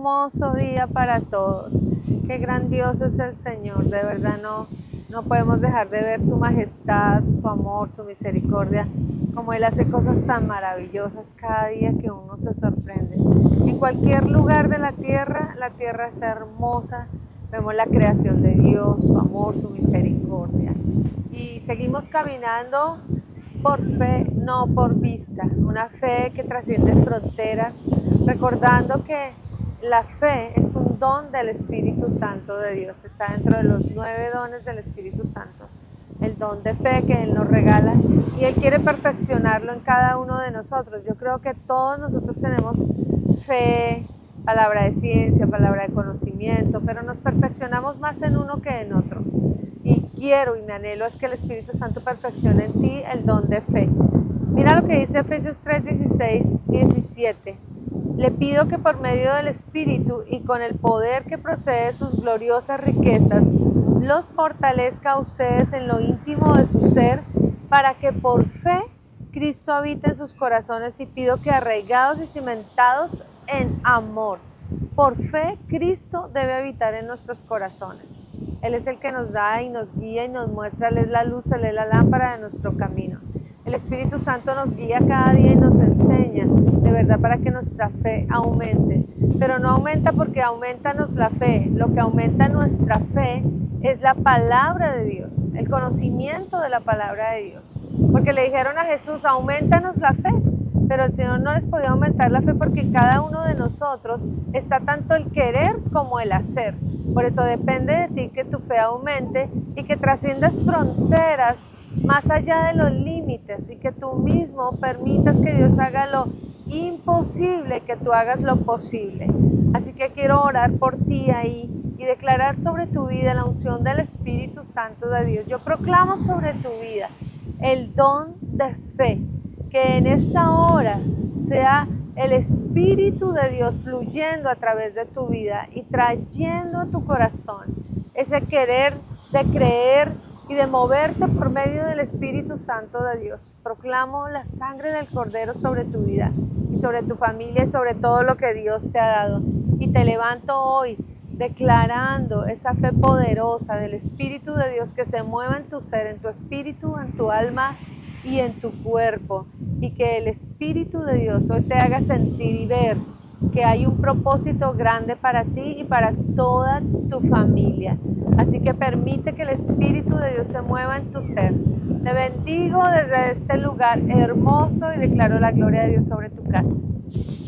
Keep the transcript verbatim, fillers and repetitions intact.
hermoso día para todos. Qué grandioso es el Señor, de verdad no, no podemos dejar de ver su majestad, su amor, su misericordia, como Él hace cosas tan maravillosas cada día que uno se sorprende. En cualquier lugar de la tierra, la tierra es hermosa, vemos la creación de Dios, su amor, su misericordia. Y seguimos caminando por fe, no por vista, una fe que trasciende fronteras, recordando que la fe es un don del Espíritu Santo de Dios, está dentro de los nueve dones del Espíritu Santo, el don de fe que Él nos regala y Él quiere perfeccionarlo en cada uno de nosotros. Yo creo que todos nosotros tenemos fe, palabra de ciencia, palabra de conocimiento, pero nos perfeccionamos más en uno que en otro. Y quiero y mi anhelo es que el Espíritu Santo perfeccione en ti el don de fe. Mira lo que dice Efesios tres, dieciséis, diecisiete. Le pido que por medio del Espíritu y con el poder que procede de sus gloriosas riquezas, los fortalezca a ustedes en lo íntimo de su ser, para que por fe Cristo habite en sus corazones, y pido que arraigados y cimentados en amor, por fe Cristo debe habitar en nuestros corazones. Él es el que nos da y nos guía y nos muestra, Él es la luz, Él es la lámpara de nuestro camino. El Espíritu Santo nos guía cada día y nos enseña, de verdad, para que nuestra fe aumente. Pero no aumenta porque aumentanos la fe, lo que aumenta nuestra fe es la palabra de Dios, el conocimiento de la palabra de Dios. Porque le dijeron a Jesús, aumentanos la fe, pero el Señor no les podía aumentar la fe porque en cada uno de nosotros está tanto el querer como el hacer. Por eso depende de ti que tu fe aumente y que trasciendas fronteras más allá de los límites y que tú mismo permitas que Dios haga lo imposible, que tú hagas lo posible. Así que quiero orar por ti ahí y declarar sobre tu vida la unción del Espíritu Santo de Dios. Yo proclamo sobre tu vida el don de fe, que en esta hora sea el Espíritu de Dios fluyendo a través de tu vida y trayendo a tu corazón ese querer de creer y de moverte por medio del Espíritu Santo de Dios. Proclamo la sangre del Cordero sobre tu vida y sobre tu familia y sobre todo lo que Dios te ha dado. Y te levanto hoy declarando esa fe poderosa del Espíritu de Dios que se mueva en tu ser, en tu espíritu, en tu alma y en tu cuerpo, y que el Espíritu de Dios hoy te haga sentir y ver que hay un propósito grande para ti y para toda tu familia. Así que permite que el Espíritu de Dios se mueva en tu ser. Te bendigo desde este lugar hermoso y declaro la gloria de Dios sobre tu casa.